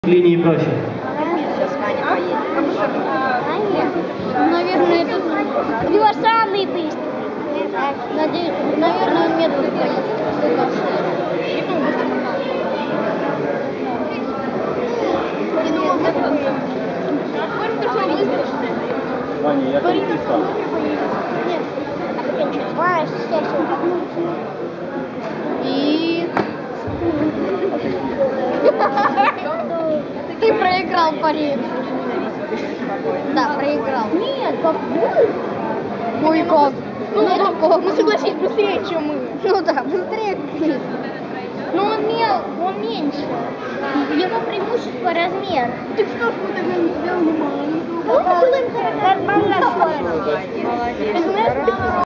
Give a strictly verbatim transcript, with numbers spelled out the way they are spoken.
Линии проще. Сейчас Ваня поедет. Наверное, это его самый быстрый. Надеюсь, наверное, он медленно поедет. Ваня, я как ты сам. Нет. Знаешь, все, И... Ты проиграл пари. Да, проиграл. Нет, как Ой, как? Ну, ну, как? Ну, согласись, быстрее, чем мы. Ну да, быстрее. Но он, мел, он меньше. Его преимущество размер. Ты что, что ты не сделал? Ну, нормально. Молодец.